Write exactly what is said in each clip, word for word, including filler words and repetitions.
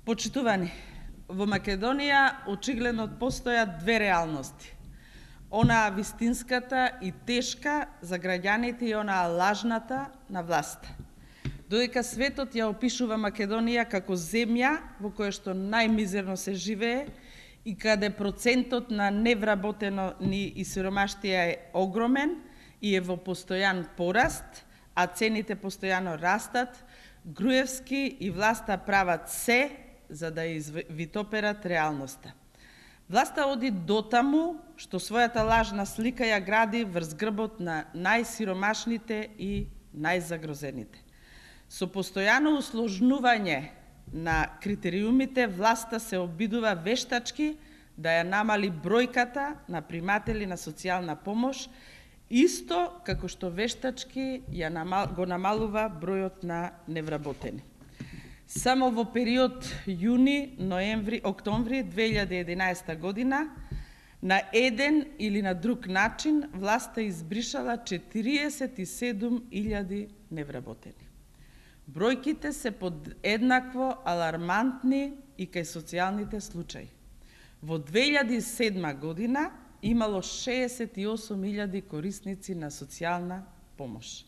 Почитувани, во Македонија очигледно постојат две реалности. Онаа вистинската и тешка за граѓаните и онаа лажната на власта. Додека светот ја опишува Македонија како земја во која што најмизерно се живее и каде процентот на невработени и сиромаштија е огромен и е во постојан пораст, а цените постојано растат, Груевски и власта прават се за да извитоперат реалноста. Власта оди дотаму што својата лажна слика ја гради врз грбот на најсиромашните и најзагрозените. Со постојано усложнување на критериумите, власта се обидува вештачки да ја намали бројката на приматели на социјална помош, исто како што вештачки ја намал, го намалува бројот на невработени. Само во период јуни, ноември, октомври две илјади и единаесета година, на еден или на друг начин, власта избришала четириесет и седум илјади невработени. Бројките се подеднакво алармантни и кај социјалните случаи. Во две илјади и седма година имало шеесет и осум илјади корисници на социјална помош.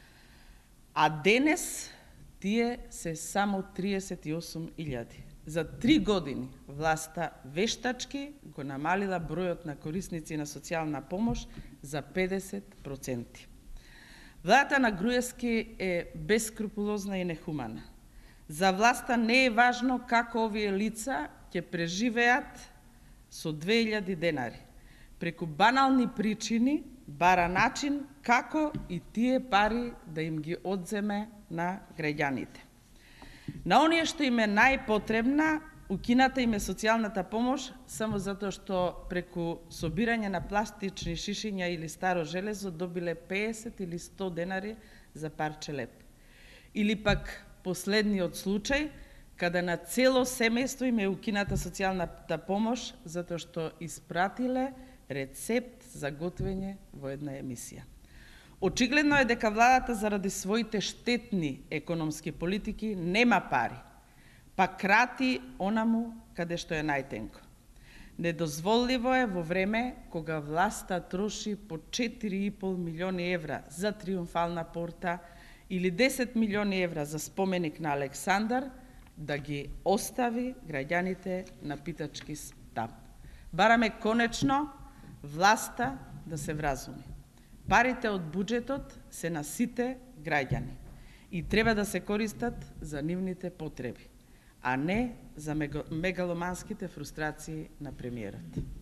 А денес тие се само триесет и осум илјади. За три години власта вештачки го намалила бројот на корисници на социјална помош за педесет проценти. Владата на Груевски е бескрупулозна и нехумана. За власта не е важно како овие лица ќе преживеат со две илјади денари. Преку банални причини бара начин како и тие пари да им ги одземе на граѓаните. На оние што им е најпотребна, укината им е социјалната помош само затоа што преку собирање на пластични шишиња или старо железо добиле пеесет или сто денари за парче леп. Или пак последниот случај, каде на цело семејство им е укината социјалната помош затоа што испратиле рецепт за готвење во една емисија. Очигледно е дека владата заради своите штетни економски политики нема пари, па крати онаму каде што е најтенко. Недозволиво е во време кога власта троши по четири и пол милиони евра за Триумфална порта или десет милиони евра за споменик на Александар, да ги остави граѓаните на питачки стап. Бараме конечно власта да се вразуми. Парите од буџетот се на сите граѓани и треба да се користат за нивните потреби, а не за мегаломанските фрустрации на премиерот.